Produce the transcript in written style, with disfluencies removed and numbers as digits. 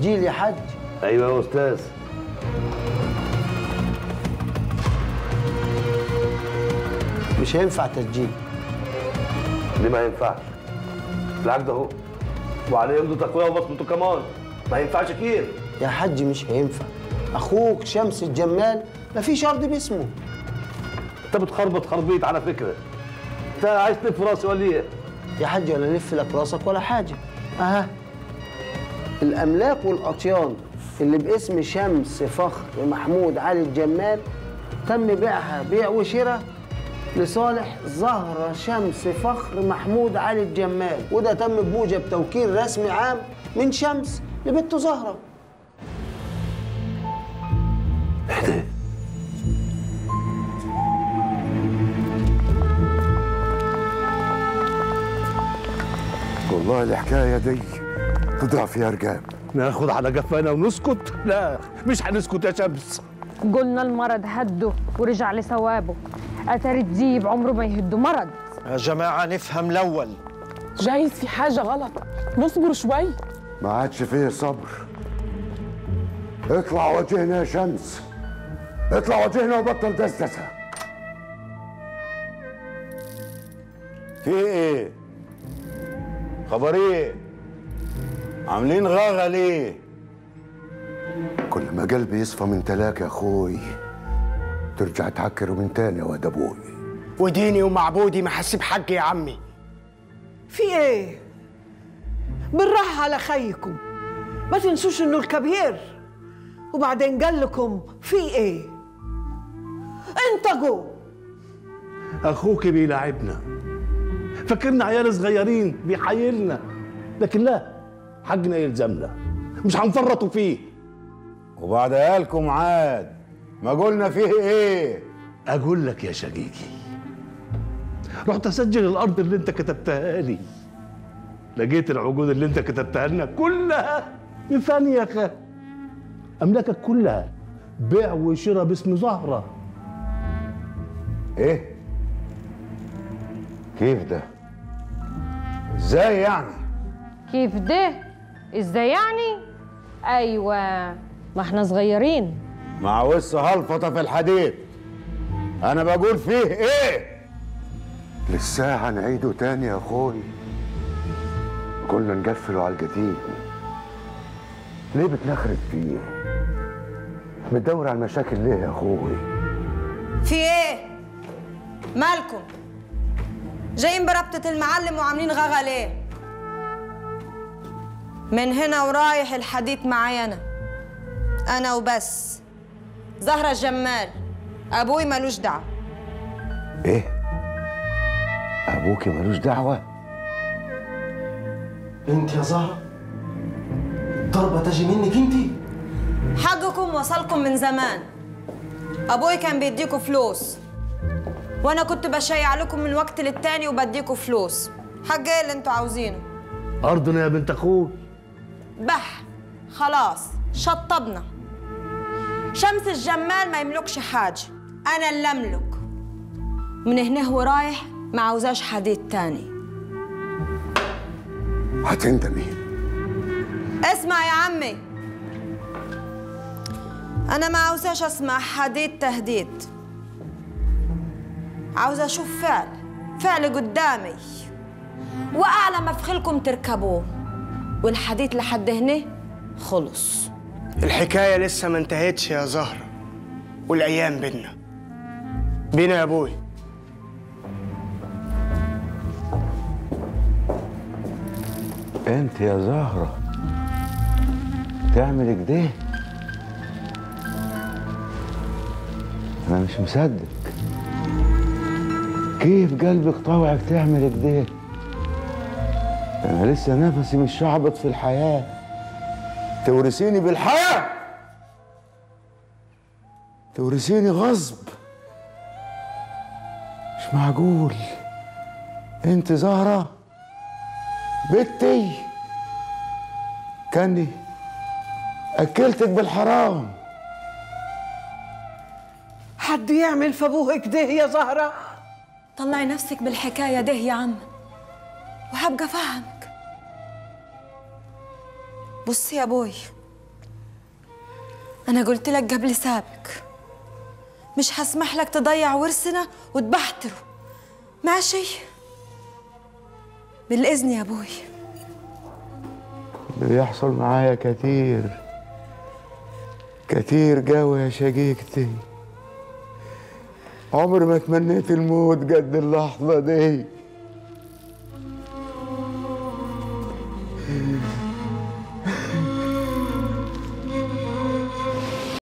تسجيل يا حاج. ايوه يا استاذ. مش هينفع تسجيل. ليه ما ينفعش؟ العقد اهو وعليه يمضي تقويه وبصمته كمان، ما ينفعش كتير يا حاج. مش هينفع، اخوك شمس الجمال مفيش ارض باسمه. انت بتخربط خربيط على فكره. انت عايز تلف راسي ولا ايه؟ يا حاج ولا لف لك راسك ولا حاجه. اها، الاملاك والاطيان اللي باسم شمس فخر محمود علي الجمال تم بيعها بيع وشراء لصالح زهرة شمس فخر محمود علي الجمال، وده تم بموجب توكيل رسمي عام من شمس لبنته زهرة. اهدى. والله الحكاية دي تضيع فيها رجال. ناخد على جفانا ونسكت؟ لا مش هنسكت يا شمس. قلنا المرض هده ورجع لثوابه، أثر الديب عمره ما يهده مرض. يا جماعة نفهم الأول. جايز في حاجة غلط، نصبر شوي. ما عادش فيه صبر. اطلع واجهنا يا شمس، اطلع واجهنا وبطل دسدسة. في ايه؟ خبر ايه؟ عاملين غاغة ليه؟ كل ما قلبي يصفى من تلاك يا اخوي ترجع تعكر من تاني يا واد ابوي. وديني ومعبودي ما حسب حقي يا عمي. في ايه؟ بالراحة على خيكم، ما تنسوش انه الكبير. وبعدين قال لكم في ايه؟ انطقوا. اخوك بيلاعبنا، فكرنا عيال صغيرين بيحايلنا، لكن لا، حقنا يلزمنا، مش هنفرطوا فيه. وبعد قالكم عاد ما قلنا فيه ايه؟ اقول لك يا شقيقي، رحت اسجل الارض اللي انت كتبتها لي، لقيت العقود اللي انت كتبتها لنا كلها بثانية املاكك كلها بيع وشراء باسم زهرة. ايه؟ كيف ده؟ ازاي يعني؟ كيف ده؟ ازاي يعني؟ أيوة، ما احنا صغيرين. مع وس هلفطة في الحديد. أنا بقول فيه إيه؟ للساعة نعيده تاني يا اخوي. قلنا نقفله على القديم. ليه بتنخرب فيه؟ بتدور على المشاكل ليه يا اخوي؟ في ايه؟ مالكم؟ جايين بربطة المعلم وعاملين غغا ليه؟ من هنا ورايح الحديث معايا أنا وبس. زهرة الجمال، أبوي ملوش دعوة. ايه؟ ابوكي ملوش دعوة؟ انت يا زهرة ضربة تجي منك انت؟ حقكم وصلكم من زمان. أبوي كان بيديكوا فلوس، وأنا كنت بشيع لكم من وقت للتاني وبديكوا فلوس. حق ايه اللي انتوا عاوزينه؟ أرضنا يا بنت أخوي. بح، خلاص شطبنا. شمس الجمال ما يملكش حاجة، أنا اللي أملك. من هنا ورايح ما عاوزاش حديد تاني. هتندمي. اسمع يا عمي، أنا ما عاوزاش أسمع حديد تهديد. عاوزة أشوف فعل قدامي، وأعلى مفخلكم تركبوه. والحديد لحد هنا خلص. الحكاية لسه ما انتهتش يا زهرة، والأيام بينا يا أبوي. أنت يا زهرة تعمل كده؟ أنا مش مصدق. كيف قلبك طوعك تعمل كده؟ أنا لسه نفسي مش شعبط في الحياة. تورثيني بالحياة، تورثيني غصب. مش معقول. انت زهرة بنتي كاني اكلتك بالحرام. حد يعمل في ابوه كده يا زهرة؟ طلعي نفسك بالحكاية ده يا عم وهبقى فهمك. بصي يا ابوي، أنا قلت لك قبل سابق مش هسمح لك تضيع ورثنا وتبحتره، ماشي؟ بالإذن يا أبوي. اللي بيحصل معايا كتير كتير قوي يا شقيقتي. عمري ما تمنيت الموت قد اللحظة دي.